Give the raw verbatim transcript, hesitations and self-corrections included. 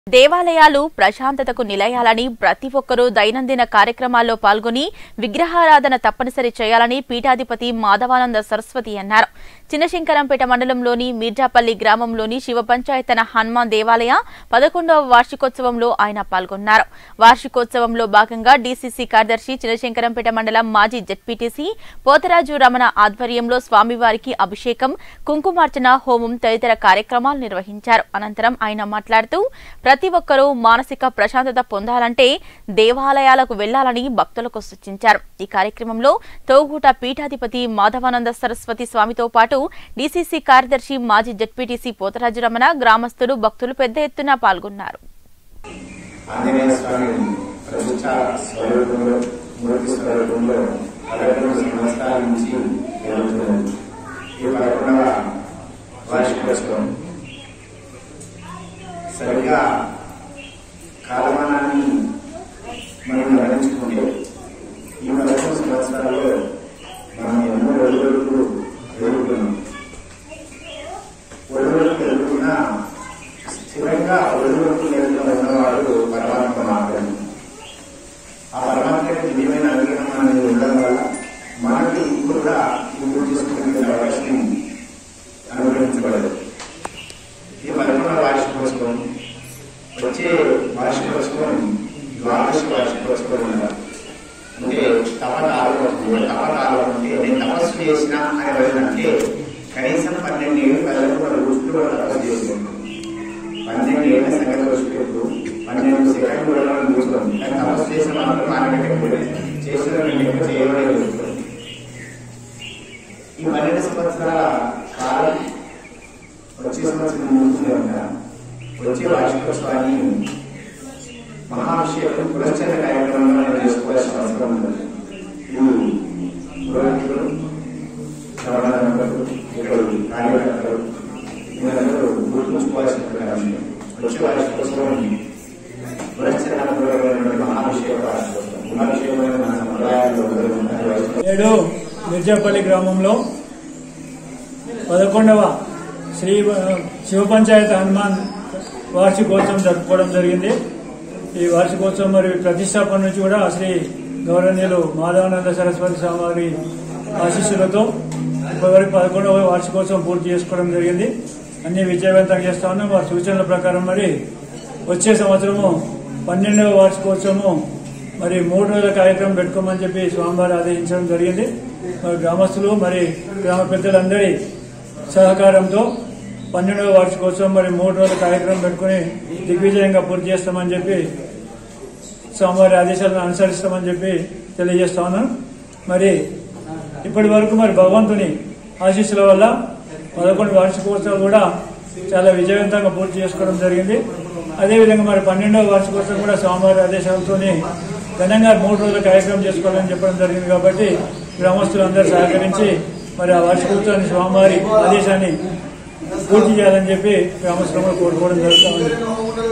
దేవాలయాలు ప్రశాంతతకు నిలయాలని ప్రతి ఒక్కరూ దైనందిన కార్యక్రమాల్లో పాల్గొని విగ్రహారాధన తప్పనిసరి చేయాలని పీఠాధిపతి మాధవానంద సరస్వతి అన్నారు. చిన్నశంకరంపేట మండలంలోని మీర్జాపల్లి గ్రామంలోని శివ పంచాయతన హనుమాన్ దేవాలయ పదకొండవ వార్షికోత్సవంలో ఆయన పాల్గొన్నారు. వార్షికోత్సవంలో భాగంగా డీసీసీ కార్యదర్శి చిన్నశంకరంపేట మండలం మాజీ జెడ్పీటీసీ పోతరాజు రమణ ఆధ్వర్యంలో స్వామివారికి అభిషేకం, కుంకుమార్చన, హోమం తదితర కార్యక్రమాలు నిర్వహించారు. అనంతరం ఆయన మాట్లాడుతూ ప్రతి ఒక్కరూ మానసిక ప్రశాంతత పొందాలంటే దేవాలయాలకు వెళ్లాలని భక్తులకు సూచించారు. ఈ కార్యక్రమంలో తోగుట పీఠాధిపతి మాధవానంద సరస్వతి స్వామితో పాటు డీసీసీ కార్యదర్శి మాజీ జెడ్పీటీసీ పోతరాజు రమణ, గ్రామస్తులు, భక్తులు పెద్ద ఎత్తున పాల్గొన్నారు. సరిగా కాలమానాన్ని మనం గమనించుకుంటే ఈ పదకొండు సంవత్సరాల్లో మనం ఎన్నో ఒడివడుకు ఎదుర్కొన్నాం. ఒడివడుకు ఎదుర్కొన్నా స్థిరంగా ఒడివడుకు ఎదుర్కొన్న వాడు పరమాత్మ మాత్రమే. ఆ పరమాత్మకి దివ్యమైన అనుగ్రహం అనేది ఉండడం వల్ల మనకి ఇప్పుడు కూడా ఇప్పుడు తీసుకునే అవకాశం అనుగ్రహించబడదు. ఈ పదకొండవ వార్షికోత్సవం వచ్చే వార్షికోత్సవం ద్వాదశ వార్షికోత్సవం ఉండాలి. అంటే తపకాలం తపకాలం అంటే నేను తపస్సు చేసిన అనే రోజునంటే కనీసం పన్నెండు ఏళ్ళు పదకొండు రోజులు కూడా తపస్సు చేసుకుంటాం. పన్నెండు ఏళ్ళ సంగతి వచ్చేటప్పుడు పన్నెండు సెకండ్ కూడా చూస్తాం. కానీ తపస్సు చేసిన మాత్రం ఆనగట్టకపోతే చేసిన చేయలేదు. ఈ పన్నెండు సంవత్సరాల కాలం వచ్చే సంవత్సరం ముందుగా ఉంటా వచ్చే వార్షికోత్సవాన్ని మహాభిషేకం పురస్కార కార్యక్రమంలో చేసుకోవాల్సిన అవసరం ఉంది. ఇది పురోహితులు, ఇక్కడ కార్యకర్తలు వీళ్ళందరూ గుర్తుంచుకోవాల్సినటువంటి అంశం. వచ్చే వార్షికోత్సవం పురస్కార మహాభిషేక వార్షికోత్సవం. మహాభిషేకమైన మన సంప్రదాయాలు నేడు మిర్జాపల్లి గ్రామంలో పదకొండవ శ్రీ శివ పంచాయత హనుమాన్ వార్షికోత్సవం జరుపుకోవడం జరిగింది. ఈ వార్షికోత్సవం మరియు ప్రతిష్టాపన నుంచి కూడా శ్రీ గౌరవనీయులు మాధవానంద సరస్వతి స్వామి ఆశీస్సులతో ఇప్పటివరకు పదకొండవ వార్షికోత్సవం పూర్తి చేసుకోవడం జరిగింది. అన్ని విజయవంతం చేస్తా ఉన్నాం. వారి సూచనల ప్రకారం మరి వచ్చే సంవత్సరము పన్నెండవ వార్షికోత్సవము మరి మూడు రోజుల కార్యక్రమం పెట్టుకోమని చెప్పి స్వామివారు ఆదేశించడం జరిగింది. మరి గ్రామస్తులు మరి గ్రామ పెద్దలందరి సహకారంతో పన్నెండవ వార్షికోత్సవం మరి మూడు రోజుల కార్యక్రమం పెట్టుకుని దిగ్విజయంగా పూర్తి చేస్తామని చెప్పి స్వామివారి ఆదేశాలను అనుసరిస్తామని చెప్పి తెలియజేస్తా ఉన్నాను. మరి ఇప్పటి వరకు మరి భగవంతుని ఆశీస్సుల వల్ల పదకొండు వార్షికోత్సవాలు కూడా చాలా విజయవంతంగా పూర్తి చేసుకోవడం జరిగింది. అదేవిధంగా మరి పన్నెండవ వార్షికోత్సవం కూడా స్వామివారి ఆదేశాలతో ఘనంగా మూడు రోజుల కార్యక్రమం చేసుకోవాలని చెప్పడం జరిగింది. కాబట్టి గ్రామస్తులందరూ సహకరించి మరి ఆ వార్షికోత్సవాన్ని స్వామివారి ఆదేశాన్ని పూర్తి చేయాలని చెప్పి గ్రామస్తులను కోరుకోవడం జరుగుతుంది.